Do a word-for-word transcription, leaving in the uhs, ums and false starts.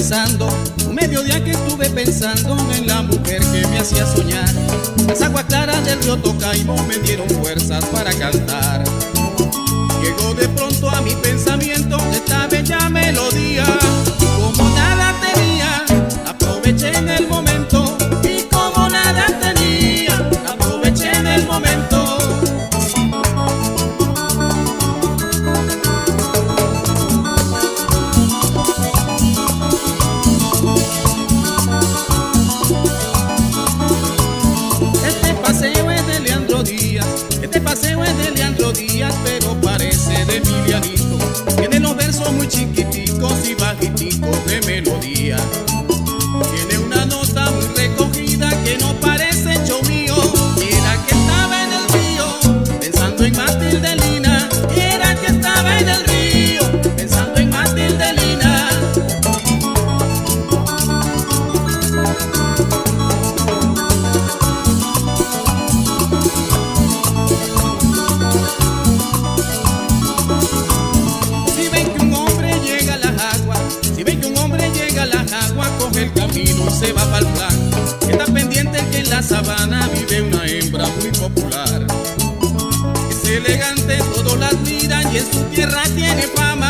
pensando, un mediodía que estuve pensando en la mujer que me hacía soñar. Las aguas claras del río Tocaibo me dieron fuerzas para cantar. Llegó de pronto a mi pensamiento esta bella melodía. Como nada tenía, aproveché en el momento. Y como nada tenía, aproveché en el momento. Este paseo es de Leandro Díaz, este paseo es de Leandro Díaz, pero parece de Emilianito. Tiene los versos muy chiquiticos y bajiticos de melodía. Tiene una nota muy recogida que no parece hecho mío. Era que estaba en el río pensando en Matilde Lina. Era que estaba en el río pensando en Matilde Lina. Si ven que un hombre llega a las aguas, si ven que un hombre llega a las aguas, coge el camino y se va para el plan. Está pendiente que en la sabana vive una hembra muy popular. Es elegante, todos la admiran y en su tierra tiene fama.